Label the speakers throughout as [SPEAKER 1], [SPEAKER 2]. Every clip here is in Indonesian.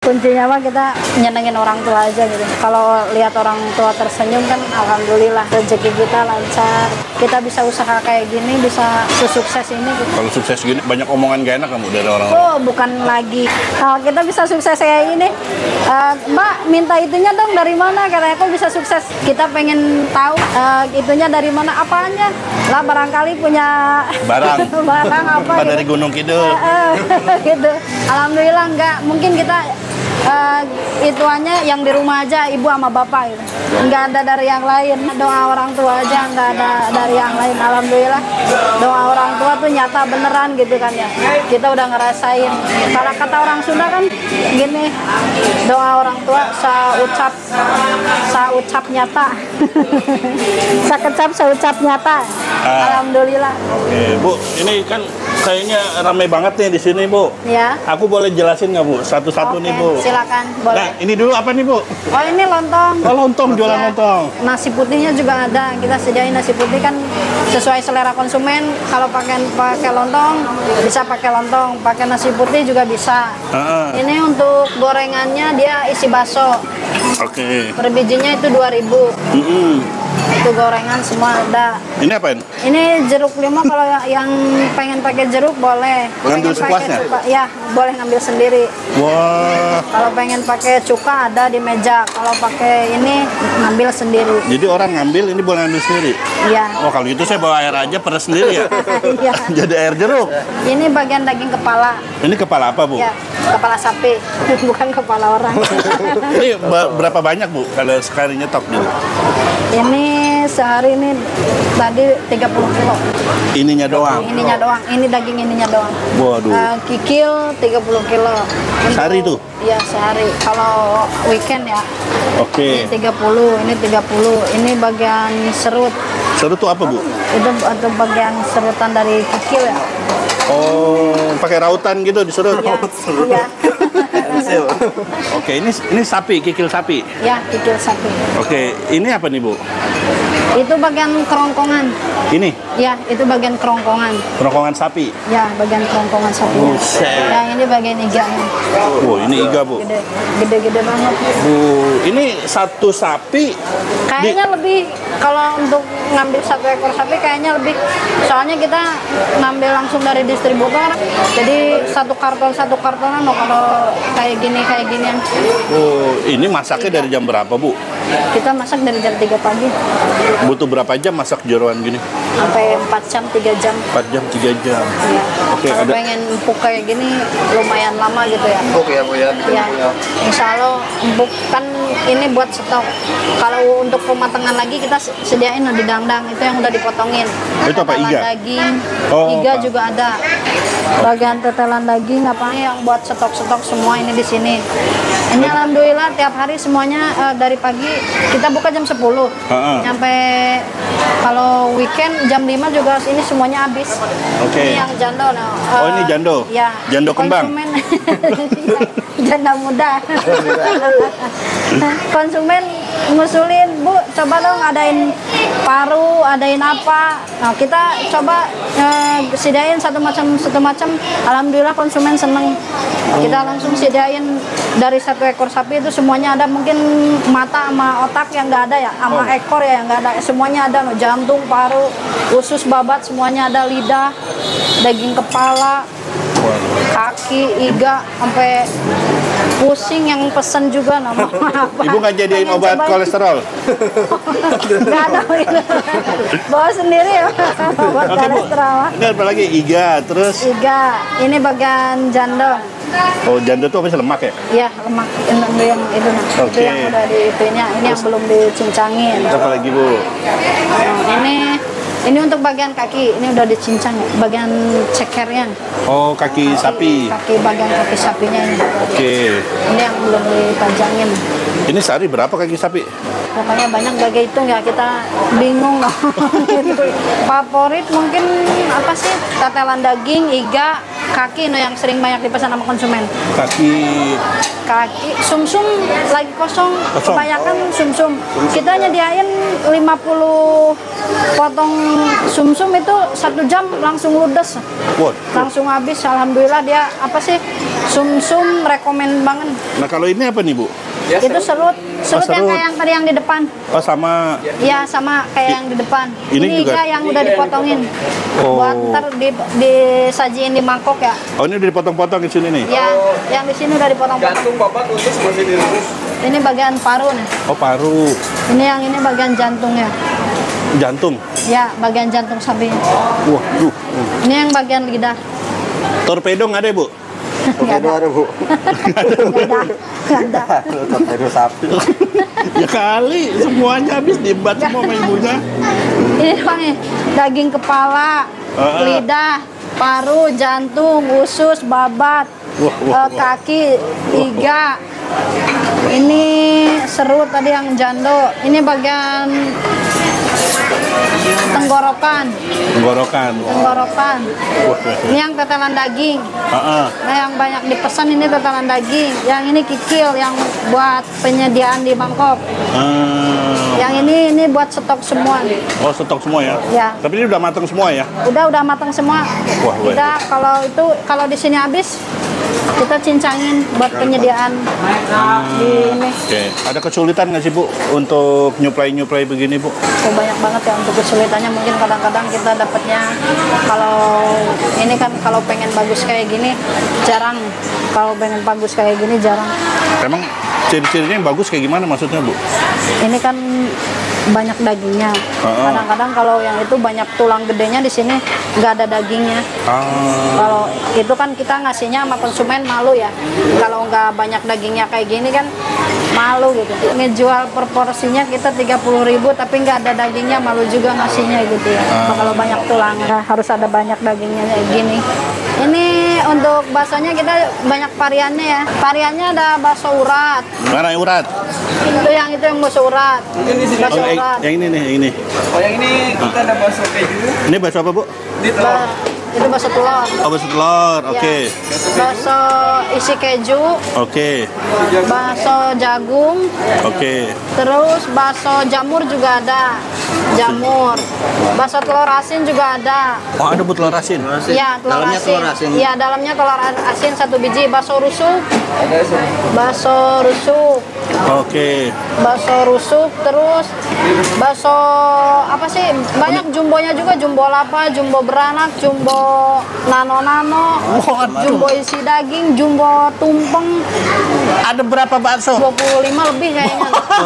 [SPEAKER 1] Kuncinya mah kita nyenengin orang tua aja gitu. Kalau lihat orang tua tersenyum kan alhamdulillah rezeki kita lancar. Kita bisa usaha kayak gini, bisa sesukses ini gitu.
[SPEAKER 2] Kalau sukses gini banyak omongan gak enak kamu dari orang.
[SPEAKER 1] Oh, bukan lagi. Kalau kita bisa sukses kayak ini, Mbak minta itunya dong dari mana? Katanya aku bisa sukses. Kita pengen tahu itunya dari mana, apanya? Lah barangkali punya
[SPEAKER 2] Barang.
[SPEAKER 1] barang apa gitu.
[SPEAKER 2] Dari Gunung Kidul.
[SPEAKER 1] Gitu. Alhamdulillah enggak. Mungkin kita ituannya yang di rumah aja, ibu sama bapak gitu. Enggak ada dari yang lain. Doa orang tua aja, enggak ada dari yang lain. Alhamdulillah doa orang tua tuh nyata beneran gitu kan ya. Kita udah ngerasain. Kalau kata orang Sunda kan gini, doa orang tua saucap nyata. Sakecap saucap nyata. Alhamdulillah.
[SPEAKER 2] Oke, Bu, ini kan kayaknya ramai banget nih di sini, Bu.
[SPEAKER 1] Ya.
[SPEAKER 2] Aku boleh jelasin nggak, Bu? Satu-satu nih, Bu.
[SPEAKER 1] Silakan, boleh.
[SPEAKER 2] Nah, ini dulu apa nih, Bu?
[SPEAKER 1] Oh, ini lontong.
[SPEAKER 2] Oh, lontong, jualan
[SPEAKER 1] Ya,
[SPEAKER 2] lontong.
[SPEAKER 1] nasi putihnya juga ada. Kita sediain nasi putih kan sesuai selera konsumen. Kalau pakai lontong bisa pakai lontong, pakai nasi putih juga bisa. Ini untuk gorengannya dia isi bakso.
[SPEAKER 2] Oke.
[SPEAKER 1] Per bijinya itu 2.000. Itu gorengan semua ada.
[SPEAKER 2] Ini apain?
[SPEAKER 1] Ini jeruk limau, kalau yang pengen pakai jeruk boleh.
[SPEAKER 2] Ngambil
[SPEAKER 1] Pengen pakai
[SPEAKER 2] sepuasnya?
[SPEAKER 1] cuka, ya boleh ngambil sendiri.
[SPEAKER 2] Wah.
[SPEAKER 1] Kalau pengen pakai cuka ada di meja. Kalau pakai ini ngambil sendiri.
[SPEAKER 2] Jadi orang ngambil, ini boleh ngambil sendiri?
[SPEAKER 1] Iya.
[SPEAKER 2] Oh, kalau gitu saya bawa air aja peres sendiri ya?
[SPEAKER 1] Iya.
[SPEAKER 2] Jadi air jeruk.
[SPEAKER 1] Ini bagian daging kepala.
[SPEAKER 2] Ini kepala apa, Bu?
[SPEAKER 1] Ya, kepala sapi, bukan kepala orang.
[SPEAKER 2] Ini berapa banyak, Bu? Kalau sekali nyetok dulu?
[SPEAKER 1] Ini sehari ini tadi 30 kilo.
[SPEAKER 2] Ininya doang?
[SPEAKER 1] Ininya doang. Ini daging ininya doang.
[SPEAKER 2] Waduh.
[SPEAKER 1] Kikil 30 kilo.
[SPEAKER 2] Sehari tuh?
[SPEAKER 1] Iya, sehari. Kalau weekend ya.
[SPEAKER 2] Oke.
[SPEAKER 1] Ini 30, ini 30. Ini bagian serut.
[SPEAKER 2] Serut tuh apa, Bu?
[SPEAKER 1] Itu atau bagian serutan dari kikil ya.
[SPEAKER 2] Oh, pakai rautan gitu diserut?
[SPEAKER 1] Iya.
[SPEAKER 2] Oke, ini sapi, kikil sapi.
[SPEAKER 1] Ya, kikil sapi.
[SPEAKER 2] Oke, ini apa nih, Bu?
[SPEAKER 1] Itu bagian kerongkongan.
[SPEAKER 2] Ini
[SPEAKER 1] Ya, itu bagian kerongkongan.
[SPEAKER 2] kerongkongan sapi.
[SPEAKER 1] Ya, bagian kerongkongan sapinya.
[SPEAKER 2] Buset.
[SPEAKER 1] Ya, ini bagian iganya.
[SPEAKER 2] Wow, ini iga, Bu.
[SPEAKER 1] Gede, gede-gede banget.
[SPEAKER 2] Bu, ini satu sapi.
[SPEAKER 1] Kayaknya lebih, kalau untuk ngambil satu ekor sapi kayaknya lebih. Soalnya kita ngambil langsung dari distributor. Jadi satu kartonan loh kalau kayak ginian.
[SPEAKER 2] Oh, ini masaknya dari jam berapa, Bu?
[SPEAKER 1] Kita masak dari jam 3 pagi
[SPEAKER 2] Butuh berapa jam masak jeroan gini?
[SPEAKER 1] sampai 4 jam, 3 jam.
[SPEAKER 2] 4 jam, 3 jam.
[SPEAKER 1] Ya.
[SPEAKER 2] Oke,
[SPEAKER 1] Kalau
[SPEAKER 2] ada.
[SPEAKER 1] pengen empuk kayak gini lumayan lama gitu ya.
[SPEAKER 3] Oke ya, Bu ya.
[SPEAKER 1] Ya, insya Allah empuk kan ini buat stok. Kalau untuk pematangan lagi kita sediain di dangdang itu yang udah dipotongin.
[SPEAKER 2] Itu apa,
[SPEAKER 1] Tetelan
[SPEAKER 2] iga?
[SPEAKER 1] daging,
[SPEAKER 2] Oh,
[SPEAKER 1] iga
[SPEAKER 2] apa?
[SPEAKER 1] juga ada. Bagian tetelan daging apa yang buat stok-stok semua ini di sini. Ini alhamdulillah tiap hari semuanya dari pagi kita buka jam 10. Sampai kalau weekend jam 5 juga ini semuanya habis.
[SPEAKER 2] Oke.
[SPEAKER 1] Ini yang jando.
[SPEAKER 2] Oh, ini jando?
[SPEAKER 1] Ya.
[SPEAKER 2] Jando kembang?
[SPEAKER 1] Konsumen. Janda muda. Konsumen ngusulin, Bu, coba dong adain paru, adain apa. Nah, kita coba sediain satu macam. Alhamdulillah konsumen seneng. Kita langsung sediain dari satu ekor sapi itu semuanya ada. Mungkin mata sama otak yang nggak ada ya, sama ekor ya yang nggak ada. Semuanya ada loh, jantung, paru, usus, babat, semuanya ada. Lidah, daging kepala, kaki, iga, sampai pusing yang pesen juga nama apa.
[SPEAKER 2] Ibu nggak jadiin
[SPEAKER 1] Pengen
[SPEAKER 2] obat
[SPEAKER 1] cobain.
[SPEAKER 2] kolesterol?
[SPEAKER 1] Nggak ada itu. Bawa sendiri ya obat
[SPEAKER 2] Oke, Bu.
[SPEAKER 1] kolesterol.
[SPEAKER 2] Ini apa lagi? Iga, terus?
[SPEAKER 1] Iga, ini bagian jando.
[SPEAKER 2] Oh, janda tuh apa sih, lemak ya?
[SPEAKER 1] Iya, lemak itu yang itu nah. Itu
[SPEAKER 2] Oke.
[SPEAKER 1] yang udah di itunya, ini yang belum dicincangin.
[SPEAKER 2] Apa lagi, Bu?
[SPEAKER 1] Nah, ini untuk bagian kaki, ini udah dicincang ya, bagian cekernya.
[SPEAKER 2] Oh, kaki sapi.
[SPEAKER 1] Bagian kaki sapinya ini.
[SPEAKER 2] Oke.
[SPEAKER 1] Ini yang belum dipajangin.
[SPEAKER 2] Ini sehari berapa kaki sapi?
[SPEAKER 1] Pokoknya banyak gak hitung ya, kita bingung. Favorit mungkin apa sih? Tetelan daging, iga, kaki yang sering banyak dipesan sama konsumen.
[SPEAKER 2] Kaki
[SPEAKER 1] Sumsum lagi kosong. Kebanyakan sumsum. Kita nyediain 50 potong sumsum itu 1 jam langsung ludes. Langsung habis. Alhamdulillah dia sumsum rekomen banget.
[SPEAKER 2] Nah kalau ini apa nih Bu?
[SPEAKER 1] Itu serut yang kayak yang tadi yang di depan.
[SPEAKER 2] Oh sama.
[SPEAKER 1] Iya sama kayak yang di depan.
[SPEAKER 2] Ini juga
[SPEAKER 1] iga yang udah dipotongin. Buat ntar disajiin di mangkok ya.
[SPEAKER 2] Oh ini udah dipotong-potong di sini nih?
[SPEAKER 1] Ya, yang di sini udah dipotong-potong.
[SPEAKER 3] Jantung babat usus masih direbus.
[SPEAKER 1] Ini bagian paru nih.
[SPEAKER 2] Oh paru.
[SPEAKER 1] Ini bagian jantungnya.
[SPEAKER 2] Jantung?
[SPEAKER 1] Ya, bagian jantung sapi.
[SPEAKER 2] Wah,
[SPEAKER 1] Ini yang bagian lidah.
[SPEAKER 2] Torpedo nggak ada Bu?
[SPEAKER 1] Torpedo ada Bu. Nggak ada.
[SPEAKER 3] Torpedo sapi.
[SPEAKER 2] Ya kali, semuanya habis diembat semua sama ibunya.
[SPEAKER 1] Ini doang nih, daging kepala, lidah, paru, jantung, usus, babat, kaki, iga. Ini serut tadi yang jando. Ini bagian tenggorokan. Ini yang tetelan daging. Nah yang banyak dipesan ini tetelan daging. Yang ini kikil yang buat penyediaan di mangkok. Yang ini buat stok semua.
[SPEAKER 2] Oh stok semua ya?
[SPEAKER 1] Ya.
[SPEAKER 2] Tapi ini udah matang semua ya?
[SPEAKER 1] Udah matang semua. Kita kalau di sini habis kita cincangin buat penyediaan di ini.
[SPEAKER 2] Oke. Ada kesulitan nggak sih Bu untuk nyuplai begini Bu?
[SPEAKER 1] Oh, banyak banget ya untuk kesulitannya. Mungkin kadang-kadang kita dapatnya kalau ini kan kalau pengen bagus kayak gini jarang. Kalau pengen bagus kayak gini jarang.
[SPEAKER 2] Emang ciri-cirinya yang bagus kayak gimana maksudnya Bu?
[SPEAKER 1] Ini kan banyak dagingnya. Kadang-kadang kalau yang itu banyak tulang gedenya, di sini nggak ada dagingnya. Kalau itu kan kita ngasihnya sama konsumen malu ya. Kalau nggak banyak dagingnya kayak gini kan malu gitu. Ngejual per porsinya kita 30.000 tapi nggak ada dagingnya, malu juga ngasihnya gitu ya. Kalau banyak tulangnya harus ada banyak dagingnya kayak gini. Ini untuk baksonya kita banyak variannya ya. Variannya ada bakso urat.
[SPEAKER 2] Mana yang urat?
[SPEAKER 1] Itu yang bakso urat. Bakso urat.
[SPEAKER 2] Yang ini nih, yang ini.
[SPEAKER 3] Oh yang ini kita ada bakso keju.
[SPEAKER 2] Ini bakso apa Bu?
[SPEAKER 3] Ini telur.
[SPEAKER 1] Itu bakso telur.
[SPEAKER 2] Oh bakso telur, oke.
[SPEAKER 1] Bakso isi keju.
[SPEAKER 2] Oke.
[SPEAKER 1] Bakso jagung.
[SPEAKER 2] Oke.
[SPEAKER 1] Terus bakso jamur juga ada. Jamur. Bakso telur asin juga ada.
[SPEAKER 2] Oh ada Bu telur asin?
[SPEAKER 1] Iya telur asin. Iya dalamnya telur asin 1 biji. Bakso rusuk. Bakso rusuk.
[SPEAKER 2] Oke.
[SPEAKER 1] Bakso rusuk. Terus bakso apa sih? Banyak jumbonya juga. Jumbo lapa, jumbo beranak, jumbo nano-nano, jumbo isi daging, jumbo tumpeng.
[SPEAKER 2] Ada berapa bakso?
[SPEAKER 1] 25 lebih kayaknya.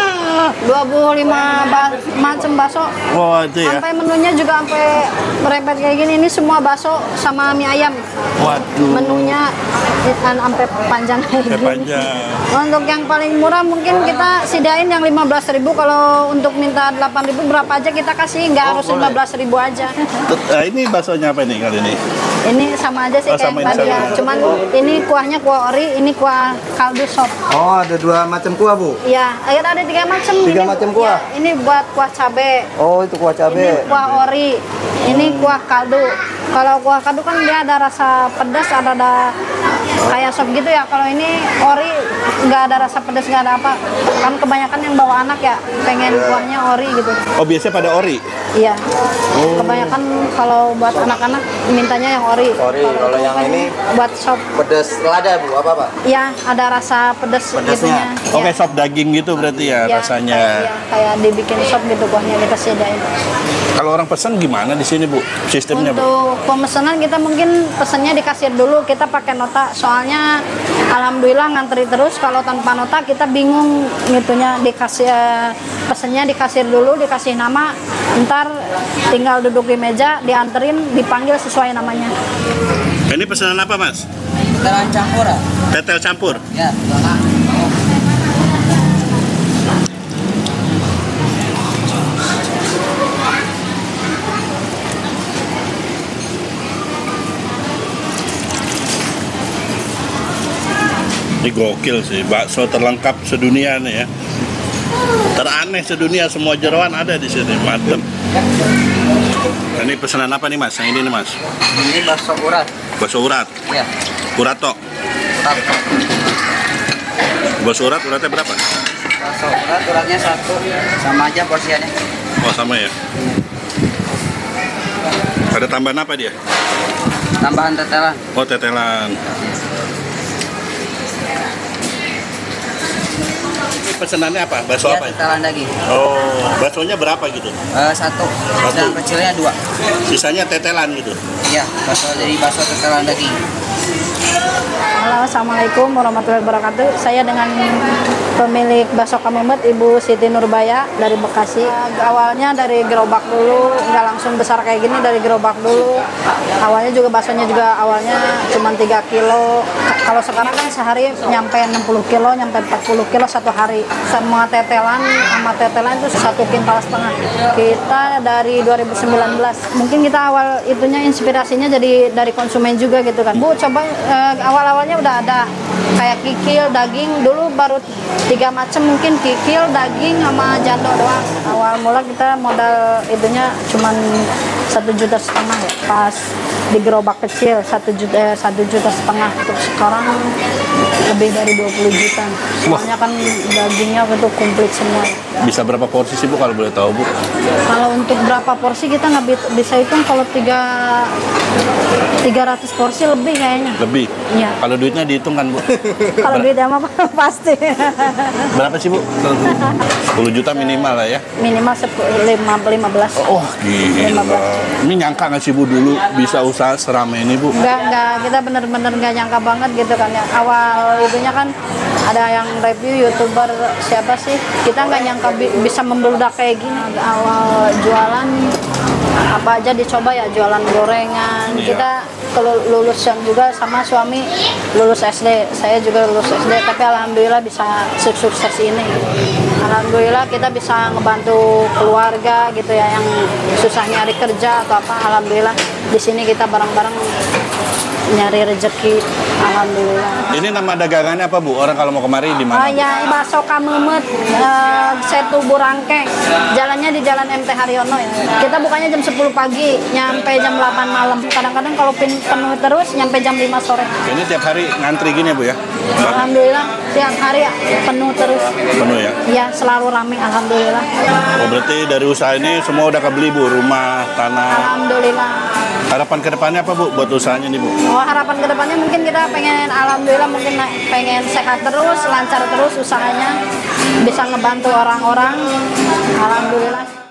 [SPEAKER 1] 25 macam bakso.
[SPEAKER 2] Wah itu ya.
[SPEAKER 1] Sampai menunya juga sampai merepet kayak gini. Ini semua bakso sama mie ayam.
[SPEAKER 2] Waduh.
[SPEAKER 1] Menunya sampai panjang kayak gini. Untuk yang paling murah mungkin kita sediain yang 15.000. Kalau untuk minta 8.000 berapa aja kita kasih, nggak harus 15.000 aja.
[SPEAKER 2] Ini baksonya apa nih kali ini?
[SPEAKER 1] Ini sama aja sih kayak tadi ya. Cuman ini kuahnya kuah ori, ini kuah kaldu sop.
[SPEAKER 3] Oh ada 2 macam kuah Bu?
[SPEAKER 1] Iya, ada 3 macam.
[SPEAKER 3] 3 macam kuah?
[SPEAKER 1] Ya, ini buat kuah cabe.
[SPEAKER 3] Oh itu kuah cabe.
[SPEAKER 1] Ini kuah ori, ini kuah kaldu. Kalau kuah kaldu kan dia ada rasa pedas, ada kayak sop gitu ya. Kalau ini ori nggak ada rasa pedas, nggak ada apa. Kan kebanyakan yang bawa anak ya pengen kuahnya ori gitu.
[SPEAKER 2] Oh biasanya pada ori?
[SPEAKER 1] Iya. Kebanyakan kalau buat anak-anak mintanya yang ori.
[SPEAKER 3] Kalau yang ini
[SPEAKER 1] buat sop.
[SPEAKER 3] pedas lada Bu apa Pak?
[SPEAKER 1] Iya, ada rasa pedas gitunya.
[SPEAKER 2] Oke, sop daging gitu berarti ya rasanya.
[SPEAKER 1] Kayak dibikin sop gitu kuahnya kita sediain.
[SPEAKER 2] Kalau orang pesan gimana di sini Bu? Sistemnya Bu?
[SPEAKER 1] Untuk pemesanan kita mungkin pesannya di kasir dulu, kita pakai nota. Soalnya alhamdulillah ngantri terus. Kalau tanpa nota kita bingung ngitunya, dikasih pesannya di kasir dulu, dikasih nama. Ntar tinggal duduk di meja, dianterin, dipanggil sesuai namanya.
[SPEAKER 2] Ini pesanan apa Mas?
[SPEAKER 3] Tetelan campur.
[SPEAKER 2] Tetel campur?
[SPEAKER 3] Ya.
[SPEAKER 2] Ini gokil sih, bakso terlengkap sedunia nih ya. Teraneh sedunia, semua jeroan ada di sini, mantep. Nah, ini pesanan apa nih Mas? Yang ini nih Mas?
[SPEAKER 3] Ini bakso urat.
[SPEAKER 2] Bakso urat.
[SPEAKER 3] Ya.
[SPEAKER 2] Urato.
[SPEAKER 3] Urat.
[SPEAKER 2] Bakso uratnya berapa?
[SPEAKER 3] Bakso uratnya satu. Sama aja porsiannya.
[SPEAKER 2] Oh sama ya. Ada tambahan apa dia?
[SPEAKER 3] Tambahan tetelan.
[SPEAKER 2] Oh tetelan. Ini pesanannya apa? Bakso
[SPEAKER 3] Ya,
[SPEAKER 2] apa?
[SPEAKER 3] tetelan daging.
[SPEAKER 2] Oh, baksonya berapa gitu?
[SPEAKER 3] Satu. Yang kecilnya 2.
[SPEAKER 2] Sisanya tetelan gitu.
[SPEAKER 3] Iya, bakso tetelan daging.
[SPEAKER 1] Halo, assalamualaikum warahmatullahi wabarakatuh. Saya dengan pemilik bakso Kamemet, Ibu Siti Nurbaya dari Bekasi. Awalnya dari gerobak dulu, nggak langsung besar kayak gini, dari gerobak dulu. Awalnya juga baksonya juga awalnya cuma 3 kilo. Kalau sekarang kan sehari nyampe 60 kilo, nyampe 40 kilo satu hari. Semua tetelan sama tetelan itu 1,5 kintal. Kita dari 2019. Mungkin kita awal itunya inspirasinya jadi dari konsumen juga gitu kan. Bu, coba awal-awalnya udah ada kayak kikil, daging, dulu baru 3 macam, mungkin kikil, daging sama jando doang. Awal mula kita modal itunya cuman 1,5 juta ya, pas di gerobak kecil 1,5 juta. Untuk sekarang lebih dari 20 juta. Soalnya kan dagingnya itu komplit semua.
[SPEAKER 2] Bisa berapa porsi sih Bu kalau boleh tahu Bu?
[SPEAKER 1] Kalau untuk berapa porsi kita nggak bisa hitung, kalau 300 porsi lebih kayaknya.
[SPEAKER 2] Lebih?
[SPEAKER 1] Iya.
[SPEAKER 2] Kalau duitnya dihitung kan Bu?
[SPEAKER 1] Kalau duitnya mah pasti.
[SPEAKER 2] Berapa sih Bu? 10 juta minimal lah ya?
[SPEAKER 1] Minimal 15.
[SPEAKER 2] Oh gila. Ini nyangka nggak sih Bu dulu bisa usaha seramai ini Bu?
[SPEAKER 1] Enggak, kita bener-bener nggak nyangka banget gitu kan ya. Awal itunya kan ada yang review YouTuber siapa sih, kita nggak nyangka bisa membludak kayak gini. Awal jualan apa aja dicoba ya, jualan gorengan.
[SPEAKER 2] Iya.
[SPEAKER 1] Kita kalau lulusan juga sama suami lulus SD, saya juga lulus SD, tapi alhamdulillah bisa sukses ini. Alhamdulillah kita bisa ngebantu keluarga gitu ya yang susah nyari kerja atau apa. Alhamdulillah di sini kita bareng-bareng nyari rezeki. Alhamdulillah.
[SPEAKER 2] Ini nama dagangannya apa Bu? Orang kalau mau kemari di mana?
[SPEAKER 1] Ya, bakso Kamemet, Setu Burangkeng. Jalannya di Jalan MT Haryono ya. Kita bukanya jam 10 pagi, nyampe jam 8 malam. Kadang-kadang kalau penuh terus nyampe jam 5 sore.
[SPEAKER 2] Ini tiap hari ngantri gini ya Bu ya?
[SPEAKER 1] Alhamdulillah tiap hari ya, penuh terus.
[SPEAKER 2] Penuh ya?
[SPEAKER 1] Ya, selalu ramai alhamdulillah.
[SPEAKER 2] Oh berarti dari usaha ini semua udah kebeli Bu? Rumah, tanah?
[SPEAKER 1] Alhamdulillah.
[SPEAKER 2] Harapan kedepannya apa Bu buat usahanya nih Bu?
[SPEAKER 1] Oh, harapan kedepannya mungkin kita pengen, alhamdulillah mungkin pengen sehat terus, lancar terus usahanya, bisa ngebantu orang-orang. Alhamdulillah.